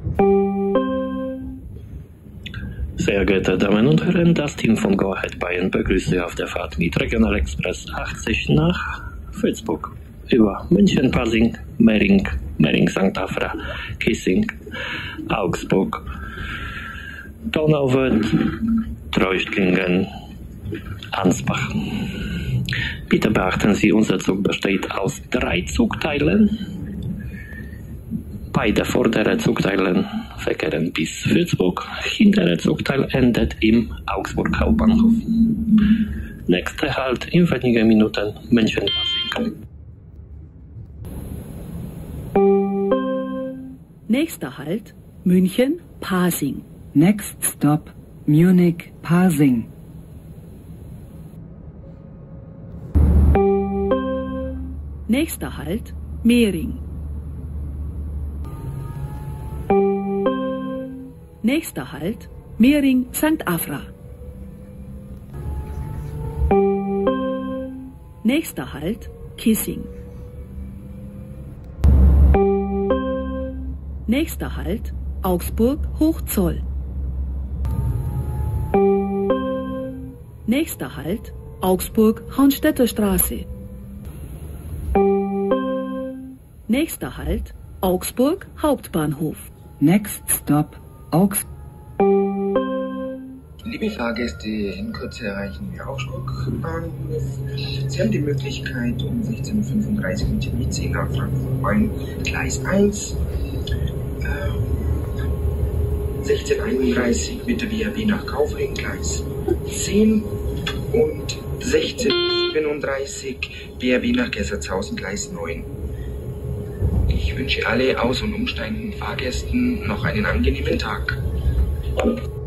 Sehr geehrte Damen und Herren, das Team von Go Ahead Bayern begrüßt Sie auf der Fahrt mit Regional Express 80 nach Würzburg über München, Pasing, Mering, St. Afra, Kissing, Augsburg, Donauwörth, Treuchtlingen, Ansbach. Bitte beachten Sie, unser Zug besteht aus 3 Zugteilen. Beide vorderen Zugteilen verkehren bis Würzburg. Hintere Zugteil endet im Augsburg Hauptbahnhof. Nächster Halt in wenigen Minuten München-Pasing. Nächster Halt München-Pasing. Next stop Munich-Pasing. Nächster Halt Mering. Nächster Halt Mering St. Afra. Nächster Halt Kissing. Nächster Halt Augsburg Hochzoll. Nächster Halt Augsburg Hornstädter Straße. Nächster Halt Augsburg Hauptbahnhof. Next stop Augsburg. Liebe Fahrgäste, in Kürze erreichen wir Augsburg Bahnhof. Sie haben die Möglichkeit, um 16:35 Uhr mit dem IC nach Frankfurt Main Gleis 1, 16:31 mit der BRB nach Kaufring Gleis 10 und 16:37 BRB nach Gessertshausen Gleis 9. Ich wünsche alle aus- und umsteigenden Fahrgästen noch einen angenehmen Tag.